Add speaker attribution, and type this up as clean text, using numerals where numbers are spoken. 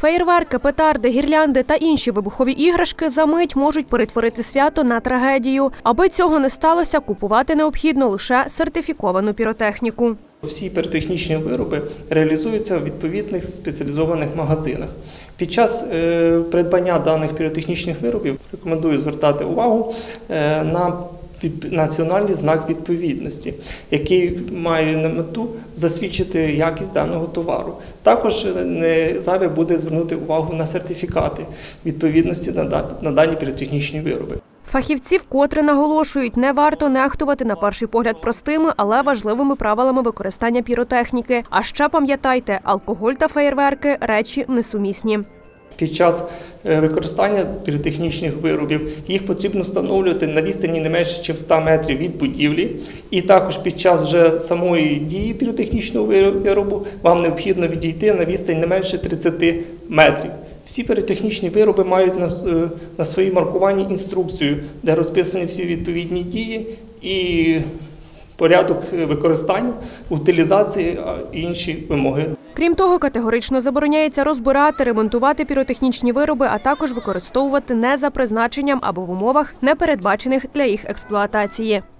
Speaker 1: Феєрверки, петарди, гірлянди та інші вибухові іграшки за мить можуть перетворити свято на трагедію. Аби цього не сталося, купувати необхідно лише сертифіковану піротехніку.
Speaker 2: Всі піротехнічні вироби реалізуються в відповідних спеціалізованих магазинах. Під час придбання даних піротехнічних виробів рекомендую звертати увагу на національний знак відповідності, який має на мету засвідчити якість даного товару. Також не зайве буде звернути увагу на сертифікати відповідності на дані піротехнічні вироби.
Speaker 1: Фахівці вкотре наголошують, не варто нехтувати на перший погляд простими, але важливими правилами використання піротехніки. А ще пам'ятайте, алкоголь та феєрверки – речі несумісні.
Speaker 2: Під час використання піротехнічних виробів їх потрібно встановлювати на відстані не менше, ніж 100 метрів від будівлі. І також під час вже самої дії піротехнічного виробу вам необхідно відійти на відстань не менше 30 метрів. Всі піротехнічні вироби мають на своїй маркуванні інструкцію, де розписані всі відповідні дії і порядок використання, утилізації і інші вимоги.
Speaker 1: Крім того, категорично забороняється розбирати, ремонтувати піротехнічні вироби, а також використовувати не за призначенням або в умовах, не передбачених для їх експлуатації.